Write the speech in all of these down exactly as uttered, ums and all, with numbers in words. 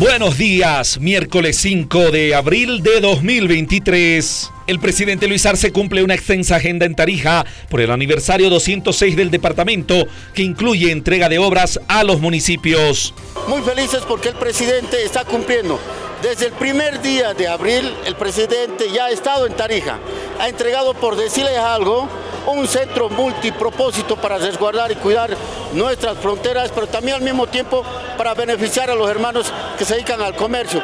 Buenos días, miércoles cinco de abril de dos mil veintitrés. El presidente Luis Arce cumple una extensa agenda en Tarija por el aniversario doscientos seis del departamento, que incluye entrega de obras a los municipios. Muy felices porque el presidente está cumpliendo. Desde el primer día de abril, el presidente ya ha estado en Tarija. Ha entregado, por decirles algo, un centro multipropósito para resguardar y cuidar nuestras fronteras, pero también al mismo tiempo para beneficiar a los hermanos que se dedican al comercio.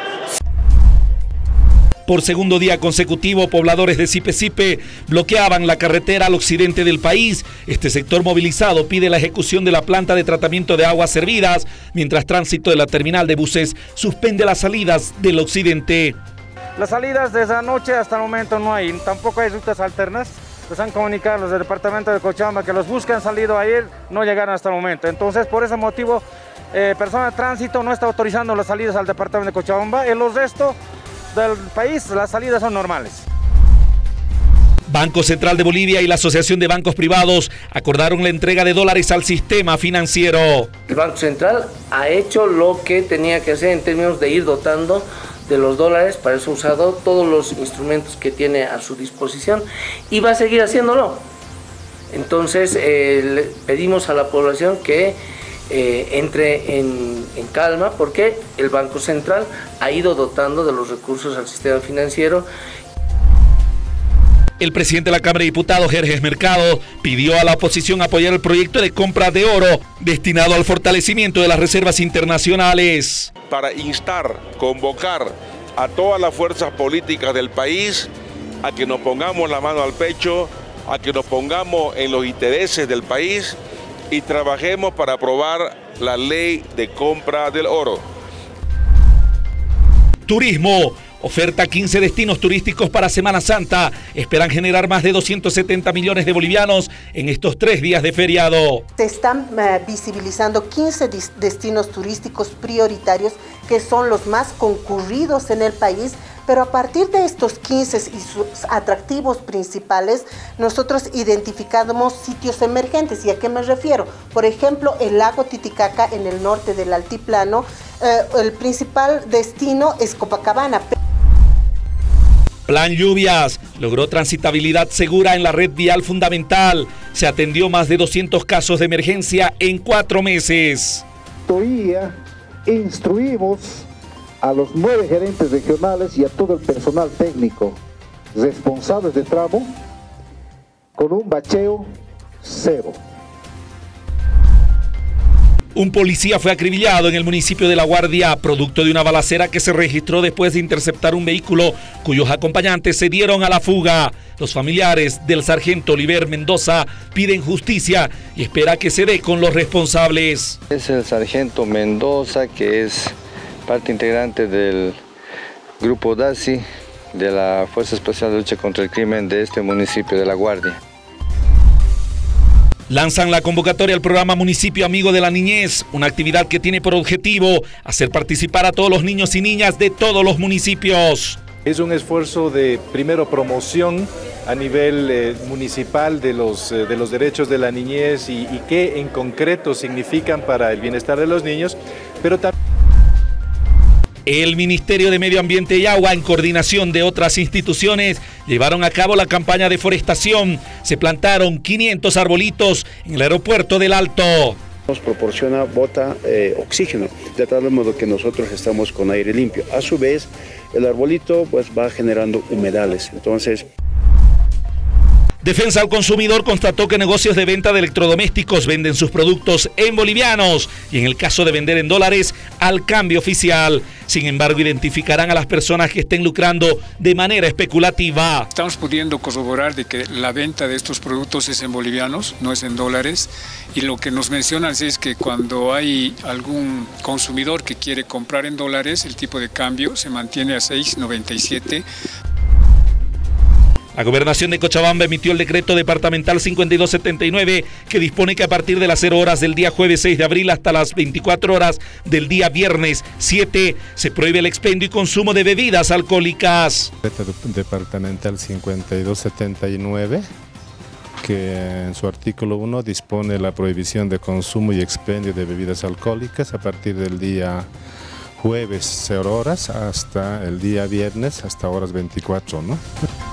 Por segundo día consecutivo, pobladores de Sipe-Sipe bloqueaban la carretera al occidente del país. Este sector movilizado pide la ejecución de la planta de tratamiento de aguas servidas, mientras tránsito de la terminal de buses suspende las salidas del occidente. Las salidas desde anoche hasta el momento no hay, tampoco hay rutas alternas. Les han comunicado los del departamento de Cochabamba que los buses que han salido ayer no llegaron hasta el momento. Entonces, por ese motivo, eh, Persona de Tránsito no está autorizando las salidas al departamento de Cochabamba. En los restos del país las salidas son normales. Banco Central de Bolivia y la Asociación de Bancos Privados acordaron la entrega de dólares al sistema financiero. El Banco Central ha hecho lo que tenía que hacer en términos de ir dotando de los dólares. Para eso ha usado todos los instrumentos que tiene a su disposición y va a seguir haciéndolo. Entonces eh, le pedimos a la población que eh, entre en, en calma, porque el Banco Central ha ido dotando de los recursos al sistema financiero. El presidente de la Cámara de Diputados, Jerjes Mercado, pidió a la oposición apoyar el proyecto de compra de oro destinado al fortalecimiento de las reservas internacionales. Para instar, convocar a todas las fuerzas políticas del país a que nos pongamos la mano al pecho, a que nos pongamos en los intereses del país y trabajemos para aprobar la ley de compra del oro. Turismo. Oferta quince destinos turísticos para Semana Santa. Esperan generar más de doscientos setenta millones de bolivianos en estos tres días de feriado. Se están uh, visibilizando quince destinos turísticos prioritarios que son los más concurridos en el país, pero a partir de estos quince y sus atractivos principales, nosotros identificamos sitios emergentes. ¿Y a qué me refiero? Por ejemplo, el lago Titicaca en el norte del altiplano. Uh, el principal destino es Copacabana. Plan Lluvias logró transitabilidad segura en la red vial fundamental. Se atendió más de doscientos casos de emergencia en cuatro meses. Todavía instruimos a los nueve gerentes regionales y a todo el personal técnico responsables de tramo con un bacheo cero. Un policía fue acribillado en el municipio de La Guardia, producto de una balacera que se registró después de interceptar un vehículo cuyos acompañantes se dieron a la fuga. Los familiares del sargento Oliver Mendoza piden justicia y espera que se dé con los responsables. Es el sargento Mendoza, que es parte integrante del grupo DASI, de la Fuerza Especial de Lucha contra el Crimen de este municipio de La Guardia. Lanzan la convocatoria al programa Municipio Amigo de la Niñez, una actividad que tiene por objetivo hacer participar a todos los niños y niñas de todos los municipios. Es un esfuerzo de, primero, promoción a nivel eh, municipal de los, eh, de los derechos de la niñez y, y qué en concreto significan para el bienestar de los niños, pero también... El Ministerio de Medio Ambiente y Agua, en coordinación de otras instituciones, llevaron a cabo la campaña de forestación. Se plantaron quinientos arbolitos en el aeropuerto del Alto. Nos proporciona, bota eh, oxígeno, de tal modo que nosotros estamos con aire limpio. A su vez, el arbolito pues, va generando humedales. Entonces... Defensa al Consumidor constató que negocios de venta de electrodomésticos venden sus productos en bolivianos y en el caso de vender en dólares al cambio oficial. Sin embargo, identificarán a las personas que estén lucrando de manera especulativa. Estamos pudiendo corroborar de que la venta de estos productos es en bolivianos, no es en dólares, y lo que nos mencionan es que cuando hay algún consumidor que quiere comprar en dólares, el tipo de cambio se mantiene a seis noventa y siete. La Gobernación de Cochabamba emitió el decreto departamental cincuenta y dos setenta y nueve que dispone que a partir de las cero horas del día jueves seis de abril hasta las veinticuatro horas del día viernes siete se prohíbe el expendio y consumo de bebidas alcohólicas. Decreto departamental cincuenta y dos setenta y nueve que en su artículo uno dispone la prohibición de consumo y expendio de bebidas alcohólicas a partir del día jueves cero horas hasta el día viernes hasta horas veinticuatro, ¿no?